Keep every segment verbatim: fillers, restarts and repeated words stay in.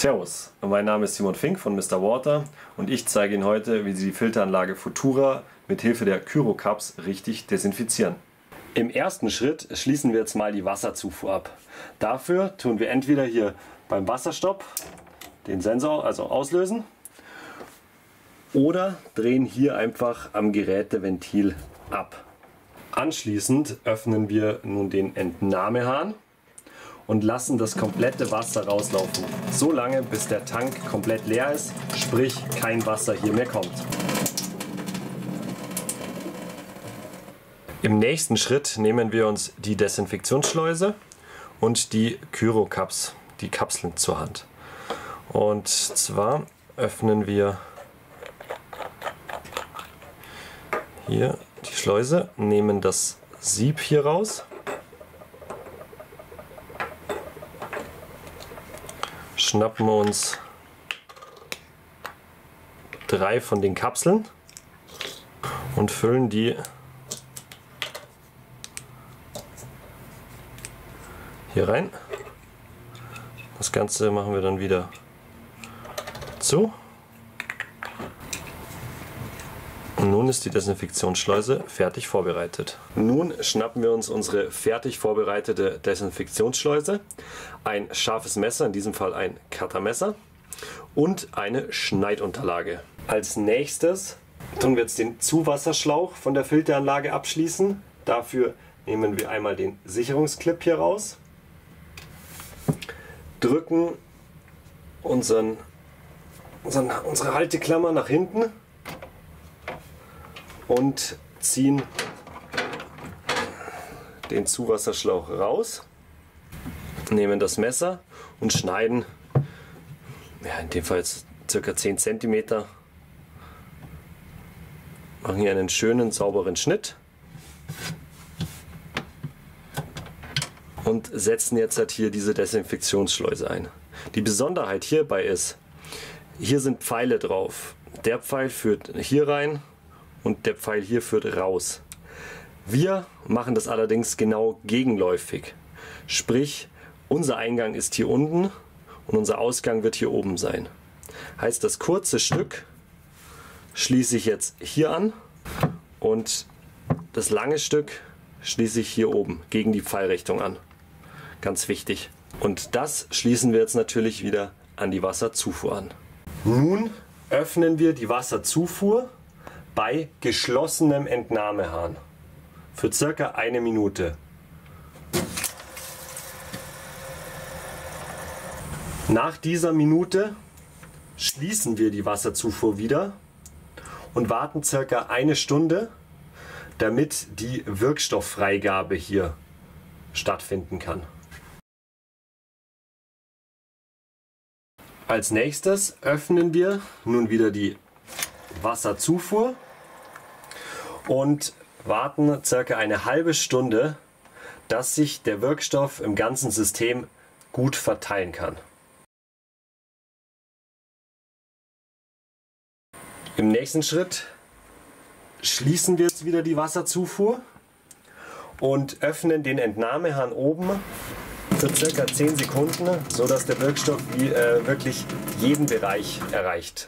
Servus, mein Name ist Simon Fink von Mister Water und ich zeige Ihnen heute, wie Sie die Filteranlage Futura mit Hilfe der Kyro-Cups richtig desinfizieren. Im ersten Schritt schließen wir jetzt mal die Wasserzufuhr ab. Dafür tun wir entweder hier beim Wasserstopp den Sensor also auslösen oder drehen hier einfach am Geräteventil ab. Anschließend öffnen wir nun den Entnahmehahn und lassen das komplette Wasser rauslaufen. So lange, bis der Tank komplett leer ist, sprich kein Wasser hier mehr kommt. Im nächsten Schritt nehmen wir uns die Desinfektionsschleuse und die Kyro-Cups, die Kapseln zur Hand. Und zwar öffnen wir hier die Schleuse, nehmen das Sieb hier raus, schnappen uns drei von den Kapseln und füllen die hier rein. Das Ganze machen wir dann wieder zu. Und nun ist die Desinfektionsschleuse fertig vorbereitet. Nun schnappen wir uns unsere fertig vorbereitete Desinfektionsschleuse, ein scharfes Messer, in diesem Fall ein Cuttermesser, und eine Schneidunterlage. Als nächstes tun wir jetzt den Zuwasserschlauch von der Filteranlage abschließen. Dafür nehmen wir einmal den Sicherungsclip hier raus, drücken unseren, unseren, unsere Halteklammer nach hinten und ziehen den Zuwasserschlauch raus, nehmen das Messer und schneiden, ja, in dem Fall jetzt ca. zehn Zentimeter, machen hier einen schönen sauberen Schnitt und setzen jetzt halt hier diese Desinfektionsschleuse ein. Die Besonderheit hierbei ist, hier sind Pfeile drauf. Der Pfeil führt hier rein und der Pfeil hier führt raus. Wir machen das allerdings genau gegenläufig. Sprich, unser Eingang ist hier unten und unser Ausgang wird hier oben sein. Heißt, das kurze Stück schließe ich jetzt hier an und das lange Stück schließe ich hier oben gegen die Pfeilrichtung an. Ganz wichtig. Und das schließen wir jetzt natürlich wieder an die Wasserzufuhr an. Nun öffnen wir die Wasserzufuhr bei geschlossenem Entnahmehahn für circa eine Minute. Nach dieser Minute schließen wir die Wasserzufuhr wieder und warten circa eine Stunde, damit die Wirkstofffreigabe hier stattfinden kann. Als nächstes öffnen wir nun wieder die Wasserzufuhr und warten circa eine halbe Stunde, dass sich der Wirkstoff im ganzen System gut verteilen kann. Im nächsten Schritt schließen wir jetzt wieder die Wasserzufuhr und öffnen den Entnahmehahn oben für circa zehn Sekunden, sodass der Wirkstoff wie, äh, wirklich jeden Bereich erreicht.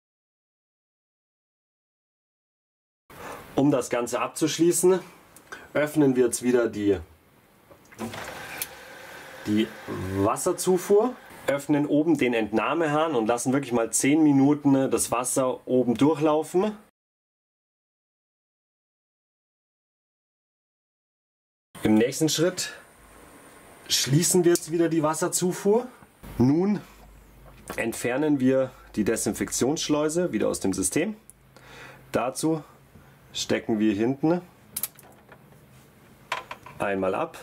Um das Ganze abzuschließen, öffnen wir jetzt wieder die, die Wasserzufuhr, öffnen oben den Entnahmehahn und lassen wirklich mal zehn Minuten das Wasser oben durchlaufen. Im nächsten Schritt schließen wir jetzt wieder die Wasserzufuhr. Nun entfernen wir die Desinfektionsschleuse wieder aus dem System. Dazu stecken wir hinten einmal ab,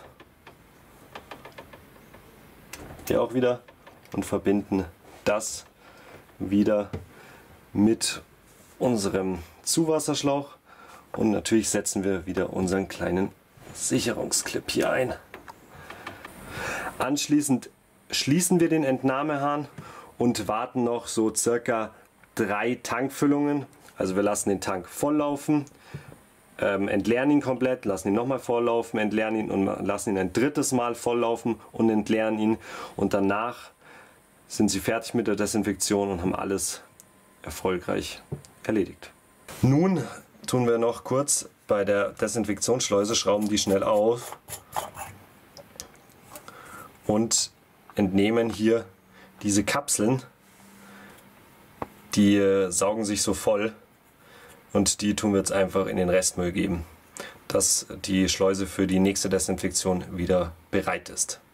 hier auch wieder, und verbinden das wieder mit unserem Zuwasserschlauch und natürlich setzen wir wieder unseren kleinen Sicherungsclip hier ein. Anschließend schließen wir den Entnahmehahn und warten noch so circa drei Tankfüllungen. Also wir lassen den Tank volllaufen, ähm, entleeren ihn komplett, lassen ihn nochmal volllaufen, entleeren ihn und lassen ihn ein drittes Mal volllaufen und entleeren ihn. Und danach sind sie fertig mit der Desinfektion und haben alles erfolgreich erledigt. Nun tun wir noch kurz bei der Desinfektionsschleuse, schrauben die schnell auf und entnehmen hier diese Kapseln. Die äh, saugen sich so voll und die tun wir jetzt einfach in den Restmüll geben, dass die Schleuse für die nächste Desinfektion wieder bereit ist.